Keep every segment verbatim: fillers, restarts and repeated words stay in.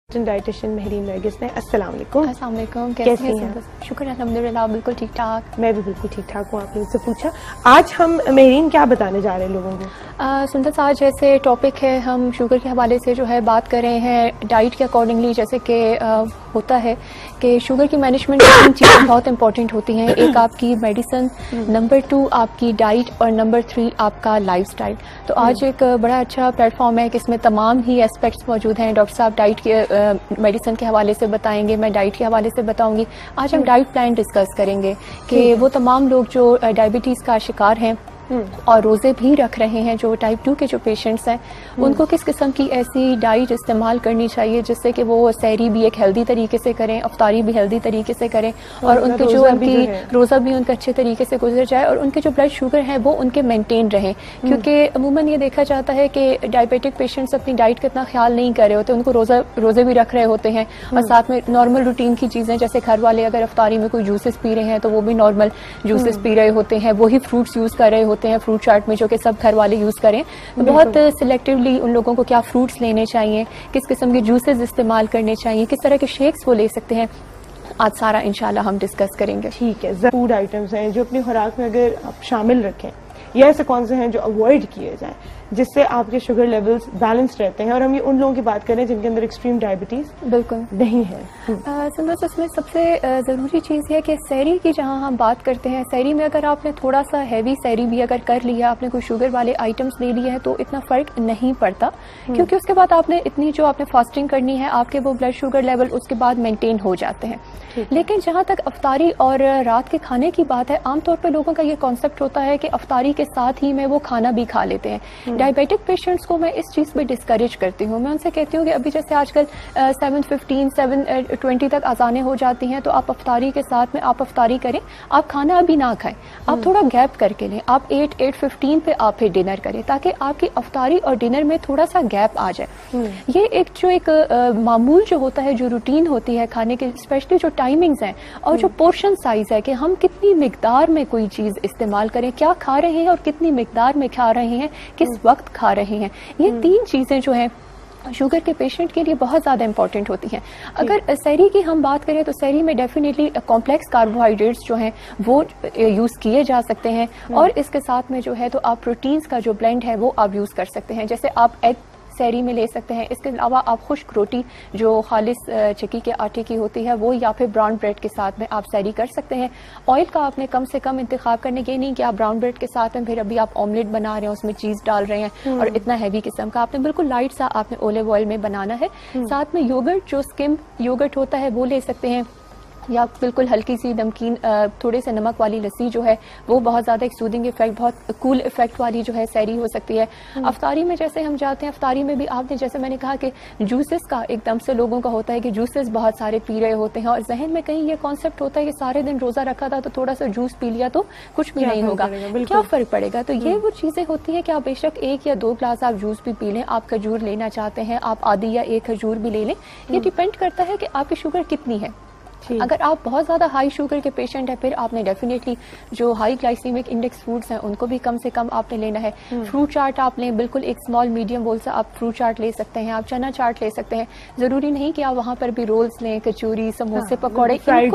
Dietitian Mehreen Nargis ने। अस्सलाम वालेकुम। अस्सलाम वालेकुम। कैसी हैं? शुक्र अल्हम्दुलिल्लाह, बिल्कुल ठीक ठाक। मैं भी बिल्कुल ठीक ठाक हूँ। आपने मुझसे पूछा आज हम महरीन क्या बताने जा रहे हैं लोगों को? सुंदर आज जैसे टॉपिक है, हम शुगर के हवाले से जो है बात कर रहे हैं डाइट के अकॉर्डिंगली। जैसे कि होता है कि शुगर की मैनेजमेंट में तीन चीज़ें बहुत इंपॉर्टेंट होती हैं। एक आपकी मेडिसिन, नंबर टू आपकी डाइट और नंबर थ्री आपका लाइफस्टाइल। तो आज एक बड़ा अच्छा प्लेटफॉर्म है कि इसमें तमाम ही एस्पेक्ट्स मौजूद हैं। डॉक्टर साहब डाइट के मेडिसिन के हवाले से बताएंगे, मैं डाइट के हवाले से बताऊंगी। आज हम डाइट प्लान डिस्कस करेंगे कि वो तमाम लोग जो डायबिटीज़ का शिकार हैं और रोज़े भी रख रहे हैं, जो टाइप टू के जो पेशेंट्स हैं, उनको किस किस्म की ऐसी डाइट इस्तेमाल करनी चाहिए जिससे कि वो सहरी भी एक हेल्दी तरीके से करें, अफ्तारी भी हेल्दी तरीके से करें और उनके जो उनकी रोज़ा भी उनका अच्छे तरीके से गुजर जाए और उनके जो ब्लड शुगर है वो उनके मेंटेन रहें। क्योंकि अमूमन ये देखा जाता है कि डायबिटिक पेशेंट्स अपनी डाइट का इतना ख्याल नहीं कर रहे होते। उनको रोज़ा रोज़े भी रख रहे होते हैं और साथ में नॉर्मल रूटीन की चीज़ें, जैसे घर वाले अगर अफ्तारी में कोई जूसेस पी रहे हैं तो वो भी नॉर्मल जूसेस पी रहे होते हैं, वही फ्रूट्स यूज़ कर रहे होते हैं फ्रूट चार्ट में, जो कि सब घर वाले यूज करें। तो बहुत सिलेक्टिवली उन लोगों को क्या फ्रूट्स लेने चाहिए, किस किस्म के जूसेस इस्तेमाल करने चाहिए, किस तरह के शेक्स वो ले सकते हैं, आज सारा इंशाल्लाह हम डिस्कस करेंगे। ठीक है। फूड आइटम्स हैं जो अपनी खुराक में अगर आप शामिल रखें, या ऐसे कौन से हैं जो अवॉइड किए जाएं जिससे आपके शुगर लेवल्स बैलेंस रहते हैं? और हम ये उन लोगों की बात करें जिनके अंदर एक्सट्रीम डायबिटीज बिल्कुल नहीं है। सुंदर इसमें सबसे ज़रूरी चीज़ है कि सहरी की जहाँ हम बात करते हैं, सहरी में अगर आपने थोड़ा सा हैवी सहरी भी अगर कर लिया, आपने कोई शुगर वाले आइटम्स ले लिए हैं तो इतना फ़र्क नहीं पड़ता, क्योंकि उसके बाद आपने इतनी जो आपने फास्टिंग करनी है, आपके वो ब्लड शुगर लेवल उसके बाद मेंटेन हो जाते हैं। लेकिन जहाँ तक अफ्तारी और रात के खाने की बात है, आमतौर पर लोगों का ये कॉन्सेप्ट होता है कि अफ्तारी के साथ ही में वो खाना भी खा लेते हैं। डायबिटिक पेशेंट्स को मैं इस चीज़ में डिस्करेज करती हूँ। मैं उनसे कहती हूँ कि अभी जैसे आजकल सेवन फिफ्टीन सेवन ट्वेंटी तक अजानें हो जाती हैं, तो आप अफ्तारी के साथ में आप अफ्तारी करें, आप खाना अभी ना खाएं, आप थोड़ा गैप करके लें, आप एट एट फिफ्टीन पे आप फिर डिनर करें, ताकि आपकी अफ्तारी और डिनर में थोड़ा सा गैप आ जाए। ये एक जो एक आ, मामूल जो होता है, जो रूटीन होती है खाने की, स्पेशली जो टाइमिंग्स हैं और जो पोर्शन साइज है कि हम कितनी मिकदार में कोई चीज़ इस्तेमाल करें, क्या खा रहे हैं और कितनी मिकदार में खा रहे हैं, किस वक्त खा रहे हैं, ये तीन चीज़ें जो हैं शुगर के पेशेंट के लिए बहुत ज़्यादा इंपॉर्टेंट होती हैं। अगर सहरी की हम बात करें तो सहरी में डेफिनेटली कॉम्प्लेक्स कार्बोहाइड्रेट्स जो हैं वो यूज़ किए जा सकते हैं और इसके साथ में जो है तो आप प्रोटीन्स का जो ब्लेंड है वो आप यूज़ कर सकते हैं। जैसे आप एग सहरी में ले सकते हैं। इसके अलावा आप खुश्क रोटी जो खालिस चक्की के आटे की होती है वो, या फिर ब्राउन ब्रेड के साथ में आप सहरी कर सकते हैं। ऑयल का आपने कम से कम इंतखाब करने के, नहीं कि आप ब्राउन ब्रेड के साथ में फिर अभी आप ऑमलेट बना रहे हैं, उसमें चीज़ डाल रहे हैं और इतना हैवी किस्म का, आपने बिल्कुल लाइट सा आपने ओलिव ऑयल में बनाना है। साथ में योगर्ट, जो स्किम योगर्ट होता है वो ले सकते हैं, या बिल्कुल हल्की सी नमकीन थोड़े से नमक वाली लस्सी जो है वो बहुत ज़्यादा एक सूदिंग इफेक्ट, बहुत कूल इफेक्ट वाली जो है सहरी हो सकती है। अफ्तारी में जैसे हम जाते हैं, अफ्तारी में भी आपने जैसे मैंने कहा कि जूसेस का एकदम से लोगों का होता है कि जूसेस बहुत सारे पी रहे होते हैं और जहन में कहीं ये कॉन्सेप्ट होता है कि सारे दिन रोज़ा रखा था तो थोड़ा सा जूस पी लिया तो कुछ भी नहीं होगा, क्या फ़र्क पड़ेगा। तो ये वो चीज़ें होती हैं कि आप बेशक एक या दो ग्लास आप जूस भी पी लें, आप खजूर लेना चाहते हैं आप आधी या एक खजूर भी ले लें, ये डिपेंड करता है कि आपकी शुगर कितनी है। अगर आप बहुत ज़्यादा हाई शुगर के पेशेंट हैं, फिर आपने डेफिनेटली जो हाई ग्लाइसीमिक इंडेक्स फ्रूट्स हैं उनको भी कम से कम आपने लेना है। फ्रूट चाट आप लें, बिल्कुल एक स्मॉल मीडियम बोल सा आप फ्रूट चाट ले सकते हैं, आप चना चाट ले सकते हैं। ज़रूरी नहीं कि आप वहाँ पर भी रोल्स लें, कचौरी, समोसे, पकौड़े, फ्राइड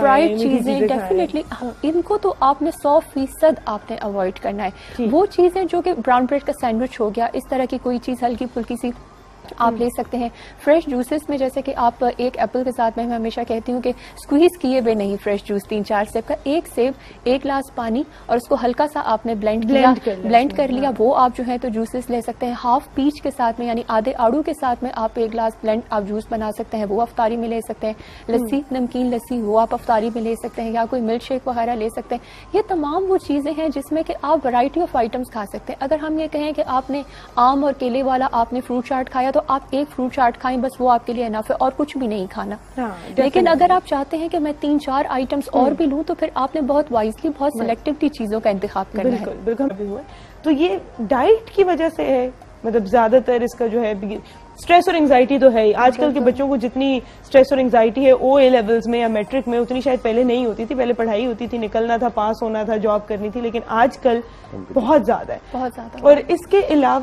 चीज़ें डेफिनेटली इनको तो आपने सौ फीसद आपने अवॉइड करना है। वो चीज़ें जो कि ब्राउन ब्रेड का सैंडविच हो गया, इस तरह की कोई चीज़ हल्की फुल्की सी आप ले सकते हैं। फ्रेश जूसेस में जैसे कि आप एक एप्पल के साथ में मैं हमेशा कहती हूँ कि स्क्वीज किए हुए नहीं, फ्रेश जूस तीन चार सेब का, एक सेब एक ग्लास पानी और उसको हल्का सा आपने ब्लेंड किया, ब्लेंड कर लिया, वो आप जो है तो जूसेस ले सकते हैं। हाफ पीच के साथ में यानी आधे आड़ू के साथ में आप एक ग्लास ब्लेंड आप जूस बना सकते हैं, वो अफ्तारी में ले सकते हैं। लस्सी, नमकीन लस्सी, वो आप अफ्तारी में ले सकते हैं, या कोई मिल्क शेक वगैरह ले सकते हैं। ये तमाम वो चीज़ें हैं जिसमें कि आप वैरायटी ऑफ आइटम्स खा सकते हैं। अगर हम ये कहें कि आपने आम और केले वाला आपने फ्रूट चाट खाया तो आप एक फ्रूट चाट खाएं, बस वो आपके लिए इनफ है और कुछ भी नहीं खाना। लेकिन अगर आप चाहते हैं कि मैं तीन चार आइटम्स और भी लूं तो फिर आपने बहुत वाइजली, बहुत सिलेक्टिवली चीजों का इंतखाब करना है। बिल्कुल बिल्कुल। तो ये डाइट की वजह से है, मतलब ज्यादातर इसका जो है स्ट्रेस और एंजाइटी तो है ही। आजकल के बच्चों को जितनी स्ट्रेस और एंजाइटी है ओ ए लेवल्स में या मैट्रिक में, उतनी शायद पहले नहीं होती थी। पहले पढ़ाई होती थी, निकलना था, पास होना था, जॉब करनी थी, लेकिन आजकल बहुत ज्यादा है, बहुत ज्यादा। और इसके अलावा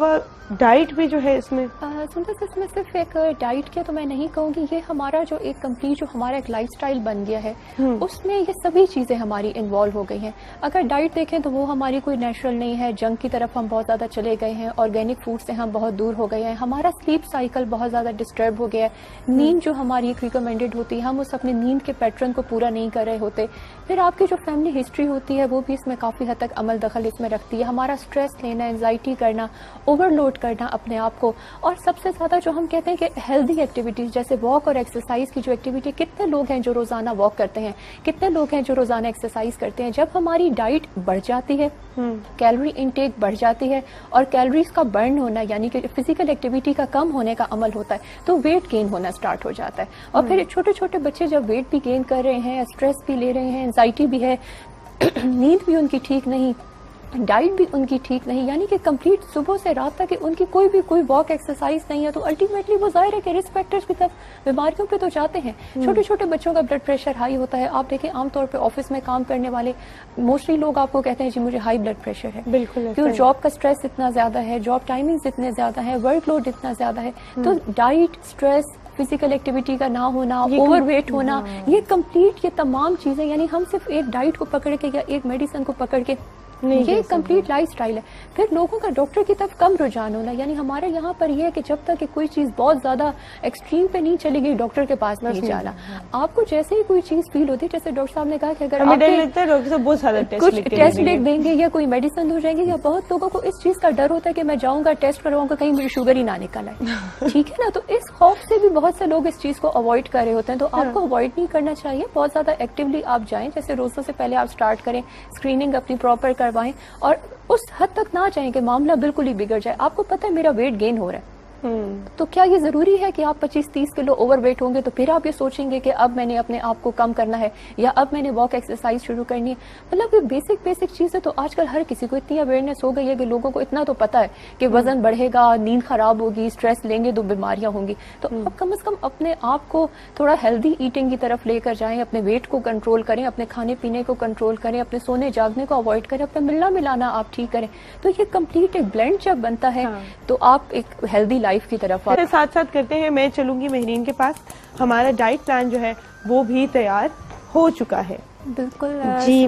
डाइट भी जो है इसमें सुंदर से इसमें सिर्फ एक डाइट क्या तो मैं नहीं कहूँगी, ये हमारा जो एक कंप्लीट जो हमारा एक लाइफस्टाइल बन गया है उसमें ये सभी चीज़ें हमारी इन्वॉल्व हो गई हैं। अगर डाइट देखें तो वो हमारी कोई नेचुरल नहीं है, जंक की तरफ हम बहुत ज़्यादा चले गए हैं, ऑर्गेनिक फूड से हम बहुत दूर हो गए हैं, हमारा स्लीप साइकिल बहुत ज़्यादा डिस्टर्ब हो गया है, नींद जो हमारी एक रिकमेंडेड होती है हम उस अपने नींद के पैटर्न को पूरा नहीं कर रहे होते, फिर आपकी जो फैमिली हिस्ट्री होती है वो भी इसमें काफ़ी हद तक अमल दखल इसमें रखती है, हमारा स्ट्रेस लेना, एंजाइटी करना, ओवरलोड करना अपने आप को, और सबसे ज्यादा जो हम कहते हैं कि हेल्दी एक्टिविटीज जैसे वॉक और एक्सरसाइज की जो एक्टिविटी, कितने लोग हैं जो रोजाना वॉक करते हैं, कितने लोग हैं जो रोजाना एक्सरसाइज करते हैं। जब हमारी डाइट बढ़ जाती है, कैलोरी इनटेक बढ़ जाती है और कैलोरीज का बर्न होना यानी कि फिजिकल एक्टिविटी का कम होने का अमल होता है, तो वेट गेन होना स्टार्ट हो जाता है। और फिर छोटे छोटे बच्चे जब वेट भी गेन कर रहे हैं, स्ट्रेस भी ले रहे हैं, एंजाइटी भी है, नींद भी उनकी ठीक नहीं, डाइट भी उनकी ठीक नहीं, यानी कि कंप्लीट सुबह से रात तक उनकी कोई भी कोई वॉक एक्सरसाइज नहीं है, तो अल्टीमेटली वो जाहिर है कि रिस्क फैक्टर्स की तरफ बीमारियों पे तो जाते हैं। छोटे छोटे बच्चों का ब्लड प्रेशर हाई होता है। आप देखें आमतौर पे ऑफिस में काम करने वाले मोस्टली लोग आपको कहते हैं जी मुझे हाई ब्लड प्रेशर है, बिल्कुल, क्यों? जॉब का स्ट्रेस इतना ज्यादा है, जॉब टाइमिंग्स इतने ज्यादा है, वर्कलोड इतना ज्यादा है, तो डाइट, स्ट्रेस, फिजिकल एक्टिविटी का ना होना, ओवरवेट होना, ये कंप्लीट ये तमाम चीजें, यानी हम सिर्फ एक डाइट को पकड़ के या एक मेडिसिन को पकड़ के ये कंप्लीट लाइफस्टाइल है। फिर लोगों का डॉक्टर की तरफ कम रुझान होना, यानी हमारे यहाँ पर ये है कि जब तक कि कोई चीज बहुत ज्यादा एक्सट्रीम पे नहीं चली गई डॉक्टर के पास नहीं जाना। आपको जैसे ही कोई चीज फील होती है, जैसे डॉक्टर साहब ने कहा कि अगर आप डॉक्टर साहब बहुत सारा कुछ टेस्ट लिख देंगे या कोई मेडिसिन हो जाएंगे, या बहुत लोगों को इस चीज का डर होता है कि मैं जाऊंगा टेस्ट करवाऊंगा कहीं मेरी शुगर ही ना निकल आए, ठीक है ना। तो इस खौफ से भी बहुत से लोग इस चीज को अवॉइड कर रहे होते हैं, तो आपको अवॉइड नहीं करना चाहिए, बहुत ज्यादा एक्टिवली आप जाएं, जैसे रोजों से पहले आप स्टार्ट करें, स्क्रीनिंग अपनी प्रॉपर करवाएं और उस हद तक ना चाहें कि मामला बिल्कुल ही बिगड़ जाए। आपको पता है मेरा वेट गेन हो रहा है, तो क्या ये जरूरी है कि आप पच्चीस तीस किलो ओवरवेट होंगे तो फिर आप ये सोचेंगे कि अब मैंने अपने आप को कम करना है या अब मैंने वॉक एक्सरसाइज शुरू करनी है। मतलब ये बेसिक बेसिक चीजें तो आजकल हर किसी को इतनी अवेयरनेस हो गई है कि लोगों को इतना तो पता है कि वजन बढ़ेगा, नींद खराब होगी, स्ट्रेस लेंगे तो बीमारियां होंगी। तो आप कम से कम अपने आप को थोड़ा हेल्दी ईटिंग की तरफ लेकर जाएं, अपने वेट को कंट्रोल करें, अपने खाने पीने को कंट्रोल करें, अपने सोने जागने को अवॉइड करें, अपना मिलना मिलाना आप ठीक करें। तो ये कंप्लीट एक ब्लेंड जब बनता है तो आप एक हेल्दी लाइफ की तरफ आप साथ साथ करते हैं। मैं चलूंगी मेहरीन के पास, हमारा डाइट प्लान जो है वो भी तैयार हो चुका है। बिल्कुल जी,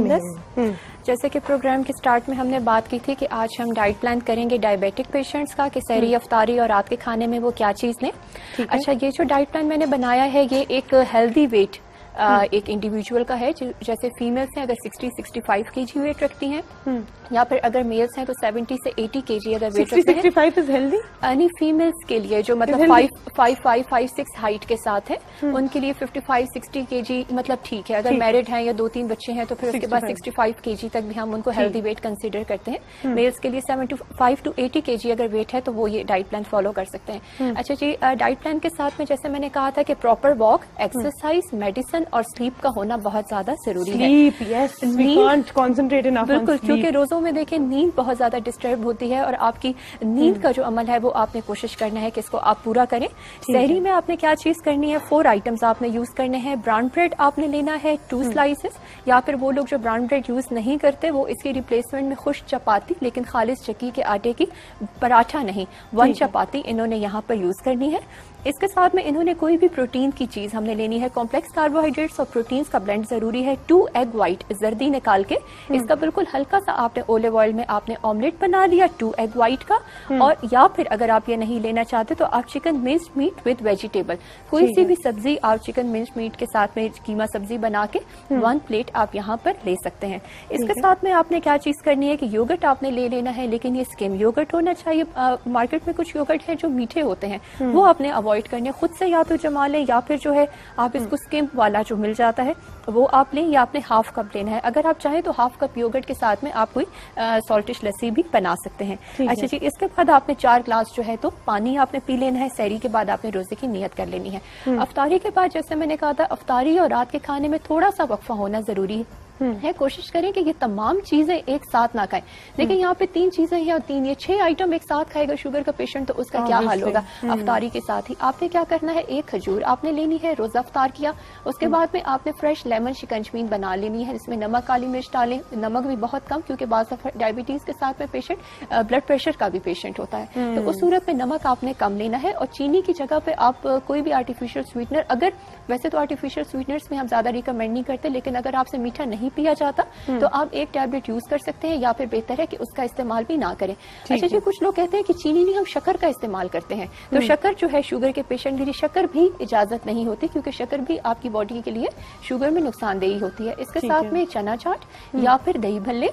जैसे कि प्रोग्राम के स्टार्ट में हमने बात की थी कि आज हम डाइट प्लान करेंगे डायबिटिक पेशेंट्स का, कि सहरी, अफ्तारी और रात के खाने में वो क्या चीज लें। अच्छा, ये जो डाइट प्लान मैंने बनाया है ये एक हेल्दी वेट आ, एक इंडिविजुअल का है, जैसे फीमेल्स हैं अगर साठ पैंसठ केजी वेट रखती हैं, या फिर अगर मेल्स हैं तो सत्तर से अस्सी केजी अगर वेट रखते हैं। पैंसठ इज हेल्दी यानी फीमेल्स के लिए जो मतलब five five five five six height के साथ है उनके लिए पचपन साठ केजी मतलब ठीक है। अगर मैरिड हैं या दो तीन बच्चे हैं तो फिर उसके बाद पैंसठ केजी तक भी हम उनको हेल्दी वेट कंसीडर करते हैं। मेल्स के लिए पचहत्तर टू अस्सी केजी अगर वेट है तो वो ये डाइट प्लान फॉलो कर सकते हैं। अच्छा जी, डाइट प्लान के साथ में जैसे मैंने कहा था कि प्रॉपर वॉक, एक्सरसाइज, मेडिसिन और स्लीप का होना बहुत ज्यादा जरूरी है। Sleep, yes, we can't concentrate enough on sleep. बिल्कुल, क्योंकि रोजों में देखिए नींद बहुत ज्यादा डिस्टर्ब होती है और आपकी नींद का जो अमल है वो आपने कोशिश करना है कि इसको आप पूरा करें। सहरी में आपने क्या चीज करनी है, फोर आइटम्स आपने यूज करने हैं। ब्राउन ब्रेड आपने लेना है टू स्लाइसेस, या फिर वो लोग जो ब्राउन ब्रेड यूज नहीं करते वो इसकी रिप्लेसमेंट में खुश्क चपाती, लेकिन खालिस चक्की के आटे की, पराठा नहीं, वन चपाती इन्होंने यहाँ पर यूज करनी है। इसके साथ में इन्होंने कोई भी प्रोटीन की चीज हमने लेनी है। कॉम्प्लेक्स कार्बोहाइड्रेट्स और प्रोटीन्स का ब्लेंड जरूरी है। टू एग व्हाइट जर्दी निकाल के इसका बिल्कुल हल्का सा आपने ओलिव ऑयल में आपने ऑमलेट बना लिया टू एग व्हाइट का। और या फिर अगर आप ये नहीं लेना चाहते तो आप chicken minced meat with vegetable, कोई सी भी सब्जी आप चिकन मिन्स्ड मीट के साथ में कीमा सब्जी बना के वन प्लेट आप यहाँ पर ले सकते हैं। इसके साथ में आपने क्या चीज करनी है कि योगर्ट आपने ले लेना है, लेकिन ये स्किम योगर्ट होना चाहिए। मार्केट में कुछ योगर्ट है जो मीठे होते हैं, वो आपने अवॉइड करने, खुद से या तो जमा लें या फिर जो है आप इसको स्किम वाला जो मिल जाता है वो आप लें, या आपने हाफ कप लेना है। अगर आप चाहें तो हाफ कप योगर्ट के साथ में आप कोई सॉल्टिश लस्सी भी बना सकते हैं। अच्छा जी, इसके बाद आपने चार ग्लास जो है तो पानी आपने पी लेना है। सहरी के बाद आपने रोजे की नियत कर लेनी है। अफ्तारी के बाद जैसे मैंने कहा था, अफ्तारी और रात के खाने में थोड़ा सा वक्फा होना जरूरी है। है, कोशिश करें कि ये तमाम चीजें एक साथ ना खाएं। देखिए यहाँ पे तीन चीजें हैं और तीन ये छह आइटम एक साथ खाएगा शुगर का पेशेंट तो उसका क्या हाल होगा अफ्तारी के साथ ही। आपने क्या करना है, एक खजूर आपने लेनी है, रोजा अफ्तार किया, उसके बाद में आपने फ्रेश लेमन शिकंजवीन बना लेनी है, इसमें नमक काली मिर्च डालें, नमक भी बहुत कम क्योंकि बाज़ दफा डायबिटीज के साथ में पेशेंट ब्लड प्रेशर का भी पेशेंट होता है, तो उस सूरत में नमक आपने कम लेना है। और चीनी की जगह पे आप कोई भी आर्टिफिशियल स्वीटनर, अगर वैसे तो आर्टिफिशियल स्वीटनर्स में हम ज्यादा रिकमेंड नहीं करते, लेकिन अगर आपसे मीठा नहीं पिया जाता तो आप एक टैबलेट यूज कर सकते हैं या फिर बेहतर है कि उसका इस्तेमाल भी ना करें। अच्छा जी, कुछ लोग कहते हैं कि चीनी नहीं, हम शक्कर का इस्तेमाल करते हैं, तो शक्कर जो है शुगर के पेशेंट के लिए शक्कर भी इजाजत नहीं होती क्योंकि शक्कर भी आपकी बॉडी के लिए शुगर में नुकसानदेही होती है। इसके साथ में चना चाट या फिर दही भल्ले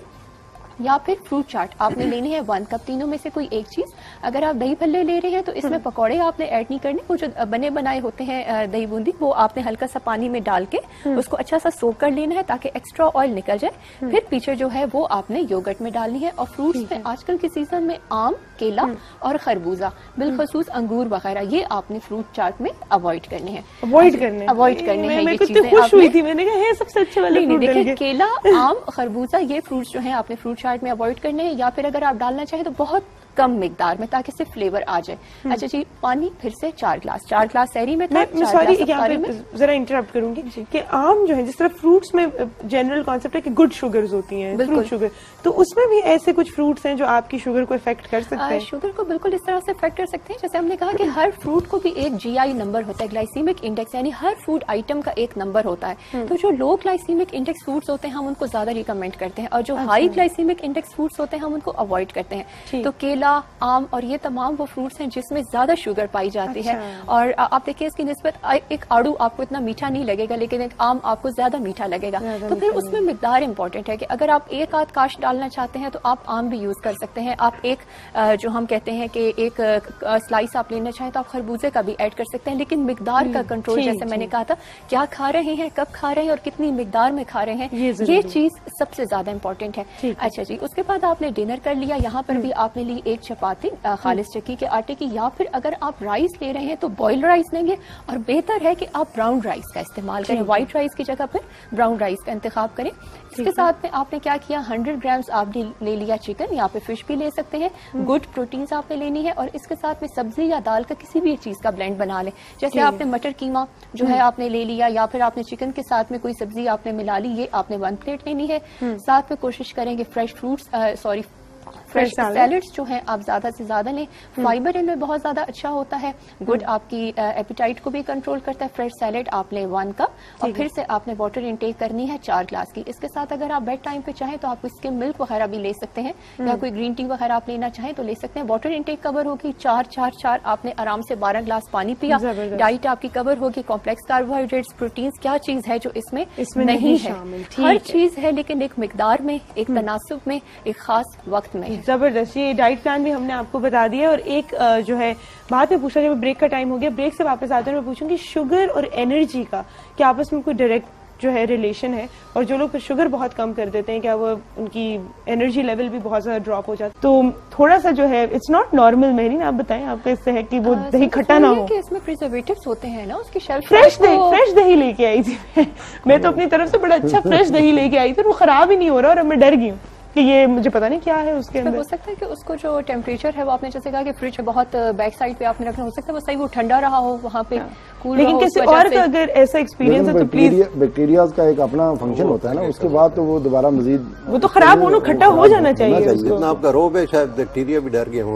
या फिर फ्रूट चाट आपने लेनी है वन कप, तीनों में से कोई एक चीज। अगर आप दही भल्ले ले रहे हैं तो इसमें पकौड़े आपने ऐड नहीं करने, वो जो बने बनाए होते हैं दही बूंदी वो आपने हल्का सा पानी में डाल के उसको अच्छा सा सोक कर लेना है ताकि एक्स्ट्रा ऑयल निकल जाए, फिर पीछे जो है वो आपने योगर्ट में डालनी है। और फ्रूट्स में आजकल के सीजन में आम, केला और खरबूजा, बिलखसूस अंगूर वगैरह, ये आपने फ्रूट चाट में अवॉइड करने हैं, अवॉइड करने अवॉइड करने हैं ये चीजें। खुश हुई थी मैंने कहा है सबसे अच्छे वाले फ्रूट। देखिए केला, आम, खरबूजा ये फ्रूट्स जो है आपने फ्रूट चाट में अवॉइड करने हैं, या फिर अगर आप डालना चाहें तो बहुत कम मिकदार में ताकि सिर्फ फ्लेवर आ जाए। अच्छा जी, पानी फिर से चार ग्लास, चार ग्लास सहरी में था, मैं सॉरी यहाँ पे जरा इंटरप्ट करूंगी कि आम जो है जिस तरह फ्रूट्स में जनरल कॉन्सेप्ट है कि गुड शुगर्स होती हैं, फ्रूट शुगर, तो उसमें भी ऐसे कुछ फ्रूट्स हैं जो आपकी शुगर को इफेक्ट कर सकते हैं? शुगर को बिल्कुल इस तरह से इफेक्ट कर सकते हैं जैसे हमने कहा कि हर फ्रूट को भी एक जीआई नंबर होता है, ग्लाइसीमिक इंडेक्स, यानी हर फूड आइटम का एक नंबर होता है। तो जो लो ग्लाइसीमिक इंडेक्स फ्रूट्स होते हैं हम उनको ज्यादा रिकमेंड करते हैं और जो हाई ग्लाइसीमिक इंडेक्स फ्रूट्स होते हैं हम उनको अवॉइड करते हैं। तो केला, आम और ये तमाम वो फ्रूट्स हैं जिसमें ज्यादा शुगर पाई जाती अच्छा। है। और आप देखिए इसकी निस्बत एक आड़ू आपको इतना मीठा नहीं लगेगा लेकिन एक आम आपको ज्यादा मीठा लगेगा, तो फिर उसमें मिकदार इंपॉर्टेंट है कि अगर आप एक आध काश डालना चाहते हैं तो आप आम भी यूज कर सकते हैं। आप एक जो हम कहते हैं कि एक स्लाइस आप लेना चाहें तो आप खरबूजे का भी ऐड कर सकते हैं, लेकिन मिकदार का कंट्रोल, जैसे मैंने कहा था, क्या खा रहे हैं, कब खा रहे हैं और कितनी मिकदार में खा रहे हैं, ये चीज सबसे ज्यादा इंपॉर्टेंट है। अच्छा जी, उसके बाद आपने डिनर कर लिया, यहाँ पर भी आपने ली एक चपाती खालिस चक्की के आटे की, या फिर अगर आप राइस ले रहे हैं तो बॉइल्ड राइस लेंगे और बेहतर है कि आप ब्राउन राइस का इस्तेमाल करें, व्हाइट राइस की जगह पर ब्राउन राइस का इंतखाब करें। इसके साथ में आपने क्या किया, हंड्रेड ग्राम्स आपने ले लिया चिकन या फिर फिश भी ले सकते हैं, गुड प्रोटीन्स आपने लेनी है। और इसके साथ में सब्जी या दाल का किसी भी चीज का ब्लेंड बना लें, जैसे आपने मटर कीमा जो है आपने ले लिया या फिर आपने चिकन के साथ में कोई सब्जी आपने मिला ली, ये आपने वन प्लेट लेनी है। साथ में कोशिश करेंगे fresh fruits, sorry fresh salads जो हैं आप ज्यादा से ज्यादा लें, फाइबर इनमें बहुत ज्यादा अच्छा होता है, गुड आपकी एपिटाइट को भी कंट्रोल करता है। फ्रेश सैलड आप लें वन कप और फिर से आपने वाटर इनटेक करनी है चार ग्लास की। इसके साथ अगर आप बेड टाइम पे चाहें तो आप इसके मिल्क वगैरह भी ले सकते हैं या कोई ग्रीन टी वगैरह आप लेना चाहें तो ले सकते हैं। वाटर इनटेक कवर होगी चार चार चार, आपने आराम से बारह ग्लास पानी पिया, डाइट आपकी कवर होगी, कॉम्प्लेक्स कार्बोहाइड्रेट्स, प्रोटीन्स, क्या चीज है जो इसमें इसमें नहीं है, हर चीज है लेकिन एक मिकदार में, एक तनासुब में, एक खास वक्त में। जबरदस्त, ये डाइट प्लान भी हमने आपको बता दिया। और एक जो है बात में पूछा, जब ब्रेक का टाइम हो गया, ब्रेक से वापस आते हैं मैं पूछूंगी शुगर और एनर्जी का क्या आपस में कोई डायरेक्ट जो है रिलेशन है, और जो लोग फिर शुगर बहुत कम कर देते हैं क्या वो उनकी एनर्जी लेवल भी बहुत ज्यादा ड्रॉप हो जाता है? तो थोड़ा सा जो है इट्स नॉट नॉर्मल, मेहरीन आप बताएं आपको इससे है कि वो दही खट्टा ना हो, कि इसमें प्रिजर्वेटिव्स होते हैं ना, उसकी शेल्फ फ्रेश दही फ्रेश दही लेके आई थी मैं तो अपनी तरफ से बड़ा अच्छा फ्रेश दही लेके आई थी, वो खराब ही नहीं हो रहा और अब मैं डर गई हूँ कि ये मुझे पता नहीं क्या है उसके अंदर। हो सकता है कि उसको जो टेम्परेचर है वो आपने जैसे कहा कि फ्रिज बहुत बैक साइड पे आपने रखना, हो सकता है वो सही वो ठंडा रहा हो वहाँ पे कूल, लेकिन किसी और का अगर ऐसा एक्सपीरियंस है तो प्लीज। बैक्टीरिया का एक अपना फंक्शन होता है ना, उसके बाद तो वो दोबारा मजीद वो तो खराब होना खट्टा हो जाना चाहिए। जितना आपका रोब है शायद बैक्टीरिया भी डर गया हूँ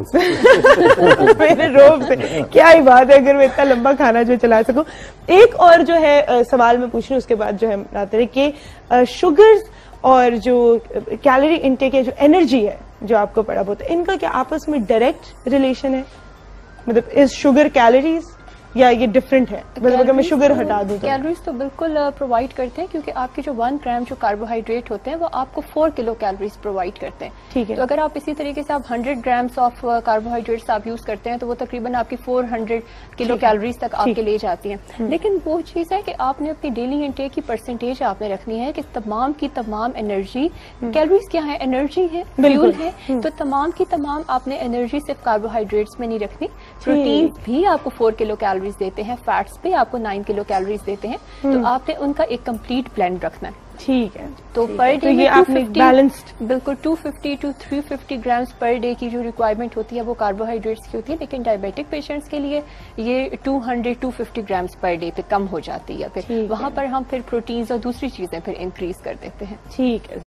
मेरे रोब से क्या ही बात है, अगर मैं इतना लंबा खाना जो चला सकूं। एक और जो है सवाल मैं पूछ रही हूँ उसके बाद जो है आते हैं कि शुगर्स और जो कैलोरी इनटेक है, जो एनर्जी है जो आपको पड़ा होता है, इनका क्या आपस में डायरेक्ट रिलेशन है? मतलब इज शुगर कैलोरीज या ये डिफरेंट है? मतलब अगर मैं शुगर हटा दूं तो कैलोरीज तो बिल्कुल प्रोवाइड करते हैं क्योंकि आपके जो वन ग्राम जो कार्बोहाइड्रेट होते हैं वो आपको फोर किलो कैलोरीज प्रोवाइड करते हैं। ठीक है, तो अगर आप इसी तरीके से आप हंड्रेड ग्राम्स ऑफ कार्बोहाइड्रेट्स आप यूज करते हैं तो वो तकरीबन आपकी फोर हंड्रेड किलो कैलोरीज तक आपके ले जाती हैं। लेकिन वो चीज है कि आपने अपनी डेली इंटेक की परसेंटेज आपने रखनी है कि तमाम की तमाम एनर्जी, कैलोरीज क्या है, एनर्जी है, फ्यूल है, तो तमाम की तमाम आपने एनर्जी सिर्फ कार्बोहाइड्रेट्स में नहीं रखनी, प्रोटीन भी आपको फोर किलो कैलोरी कैलोरीज देते हैं, फैट्स पे आपको नाइन किलो कैलोरीज देते हैं, तो आपने उनका एक कंप्लीट ब्लेंड रखना है। ठीक है, तो ठीक पर है। डे तो में ये आपने बैलेंस्ड बिल्कुल two fifty to three fifty grams per day की जो रिक्वायरमेंट होती है वो कार्बोहाइड्रेट्स की होती है, लेकिन डायबिटिक पेशेंट्स के लिए ये two hundred to fifty grams per day पे कम हो जाती है। फिर वहां पर हम फिर प्रोटीन्स और दूसरी चीजें फिर इंक्रीज कर देते हैं। ठीक है।